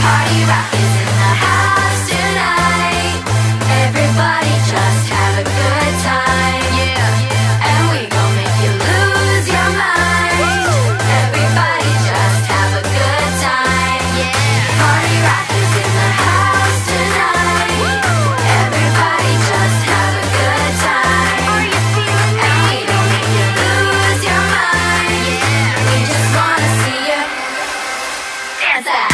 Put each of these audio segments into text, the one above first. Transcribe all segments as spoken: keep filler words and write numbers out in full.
Party rock is in the house tonight. Everybody just have a good time. Yeah. And we gon' make you lose your mind. Everybody just have a good time. Yeah. Party rock is in the house tonight. Everybody just have a good time. Are you feeling me? And we gon' make you lose your mind. Yeah. We just wanna see you dance that.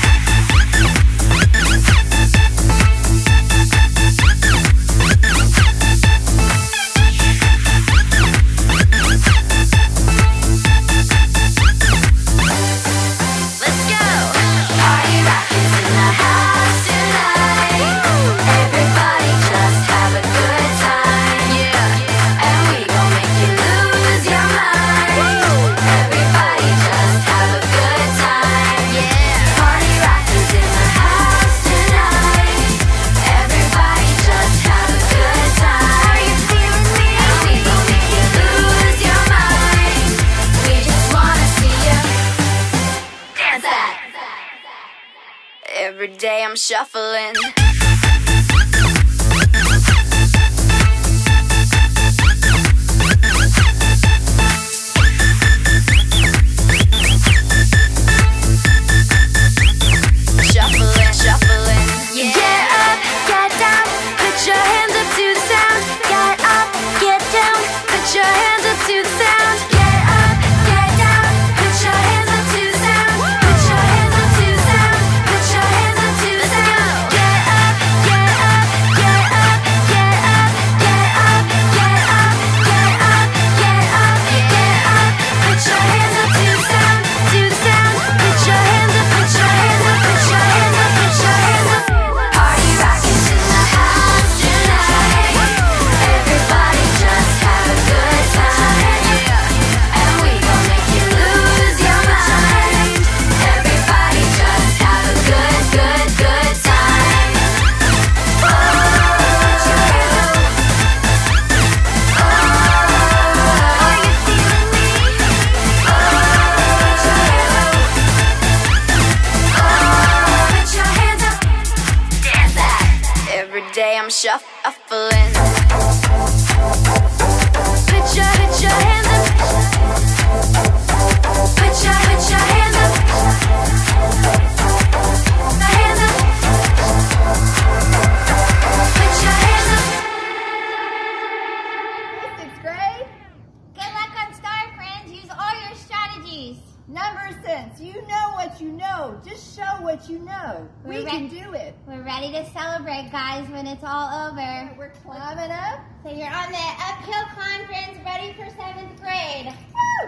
Let's go! Party rock is in the house tonight. Everybody just have a good time. Yeah. And we gon' make you lose your mind. Everybody just have a good time. Yeah. Party rock is in the house tonight. Everybody just have a good time. Are you feeling me? And we gon' make you lose your mind. We just wanna see you dance that. Every day I'm shuffling. Shuffling, shuffling. Yeah. Get up, get down, put your hands up to the sound. Get up, get down, put your hands up to the sound. Get up, get down, put your hands up to the sound. Put your hands up to the sound. Put your hands up to the sound. Get up, get up, get up, get up, get up, get up, get up, get up, get up. Put your hands up to the sound, to the sound. Put your hands up, put your hands up, put your hands up, put your hands up. Party rock is in the house tonight. Everybody just have a good time. Yeah. And we gon' make you lose your mind. Everybody just have a good, good, good time. Oh, put your hands up. Oh, are you feeling me? Oh, put your hands up. Oh, put your hands up. Dance that. Every day I'm shuffling. Put your, put your hands up. Put your, put your hands up. The hands up. Put your hands up. Sixth grade, Good luck on Star, friends. Use all your strategies. number sense. You know what you know. Just show what you know. We We're can ready. do it. We're ready to celebrate, guys, when it's all over. We're climbing up. So you're on the uphill climb, friends, ready for seventh grade. Woo!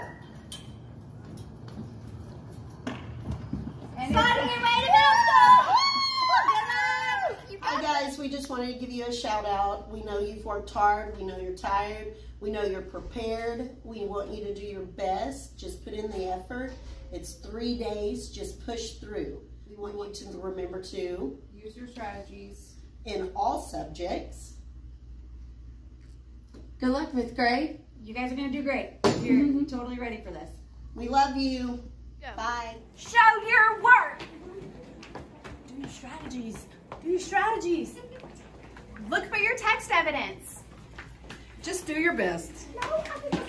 And Starting it's- your way to middle school. You Hi got guys, we just wanted to give you a shout out. We know you've worked hard, we know you're tired, we know you're prepared. We want you to do your best. Just put in the effort. It's three days, just push through. We want you to remember to, Use your strategies. in all subjects, Good luck, fifth grade. You guys are going to do great. You're totally ready for this. we love you. Bye. Show your work. Do your strategies. Do your strategies. Look for your text evidence. Just do your best. No,